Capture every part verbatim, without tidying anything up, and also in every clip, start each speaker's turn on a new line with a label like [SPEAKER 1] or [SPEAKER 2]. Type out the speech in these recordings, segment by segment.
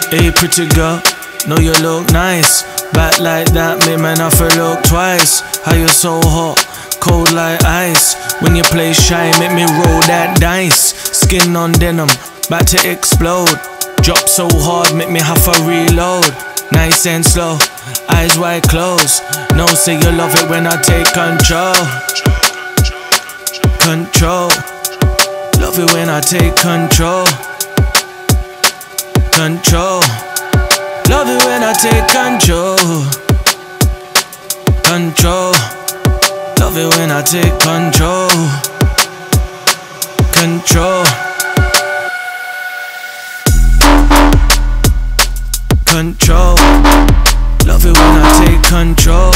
[SPEAKER 1] Hey pretty girl, know you look nice. Back like that, make man have to look twice. How you so hot, cold like ice. When you play shy, make me roll that dice. Skin on denim, about to explode. Drop so hard, make me have to reload. Nice and slow, eyes wide closed. No, say you love it when I take control. Control, love it when I take control. Control, love it when I take control. Control, love it when I take control. Control, control, love it when I take control.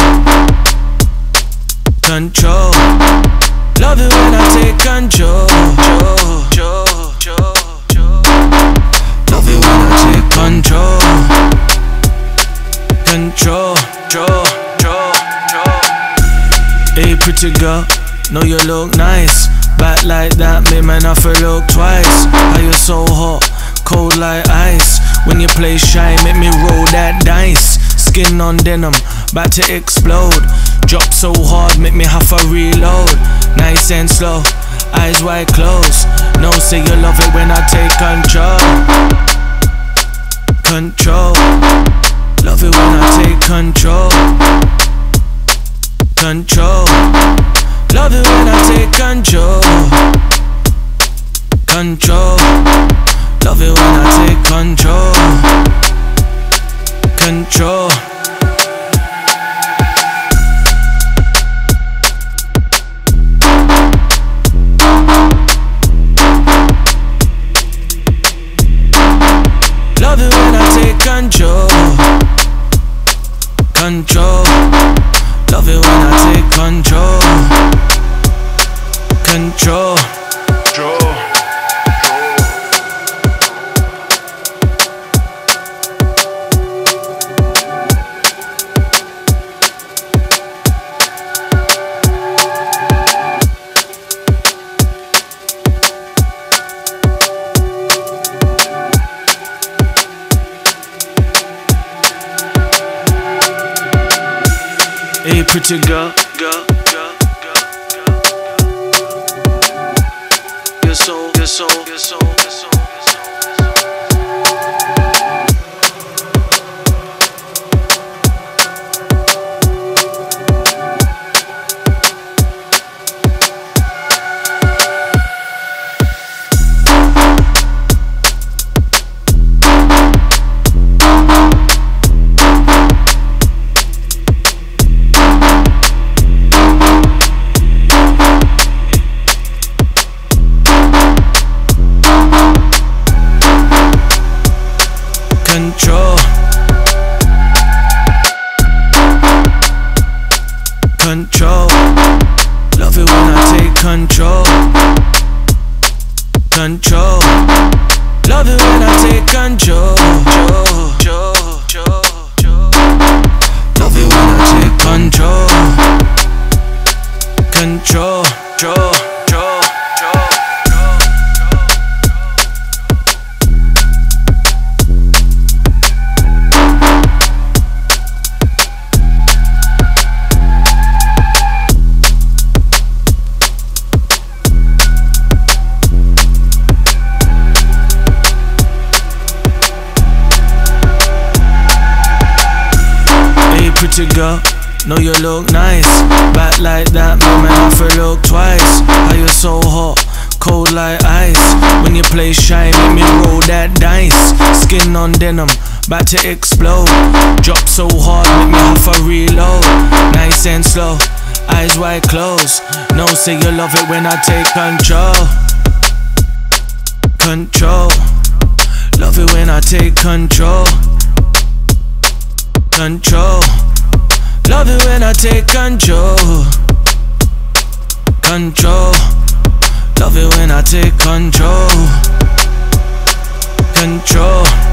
[SPEAKER 1] Control, love it when I take control. Love it when I take control. Control, control, control, control. Hey pretty girl, know you look nice. Back like that, make man have to look twice. How you so hot, cold like ice. When you play shy, make me roll that dice. Skin on denim, about to explode. Drop so hard, make me have to reload. Nice and slow, eyes wide closed. No, say you love it when I take control. Control, love it when I take control. Control, love it when I take control. Control, love it when I take control. Control, love it when I take control. Control, love it when I take control. Control, control. Hey pretty girl, girl, girl, girl, girl, girl. You're so, you're so, you're so, you're so, you're so. Control, control, love it when I take control. Control, love it when I take control. Love it when I take control. Control, control. Pretty girl, know you look nice. Back like that, make man have to look twice. How you so hot, cold like ice. When you play shy, make me roll that dice. Skin on denim, about to explode. Drop so hard, make me have to reload. Nice and slow, eyes wide closed. No, say you love it when I take control. Control, love it when I take control. Control, love it when I take control. Control, love it when I take control. Control.